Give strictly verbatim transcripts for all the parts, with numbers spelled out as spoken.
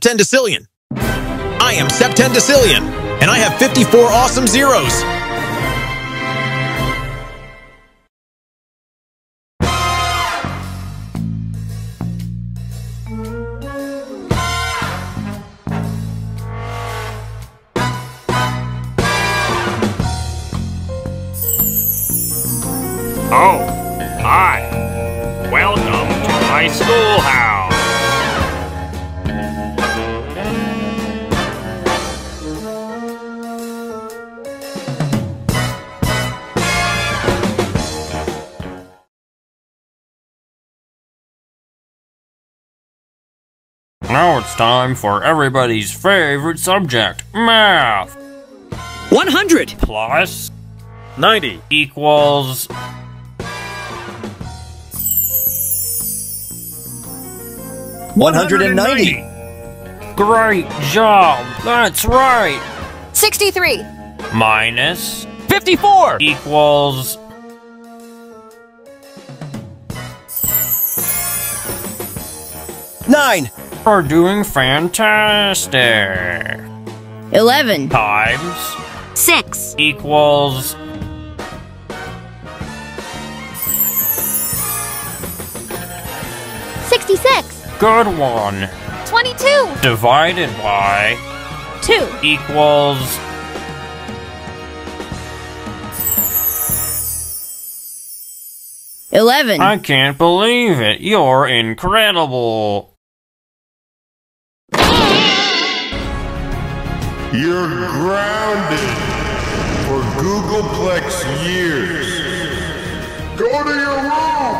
Septendecillion. I am Septendecillion, and I have fifty-four awesome zeros. Oh, hi. Welcome to my schoolhouse. Now it's time for everybody's favorite subject, math. one hundred Plus ninety equals one hundred ninety. Great job. That's right. sixty-three. Minus fifty-four equals Nine. We're doing fantastic. eleven. Times six. equals sixty-six. good one. twenty-two. Divided by two. equals eleven. I can't believe it. You're incredible. You're grounded for Googleplex years. Go to your room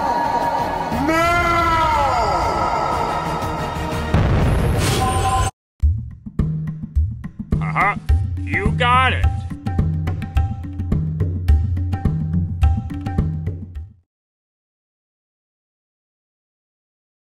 now! Uh-huh. You got it.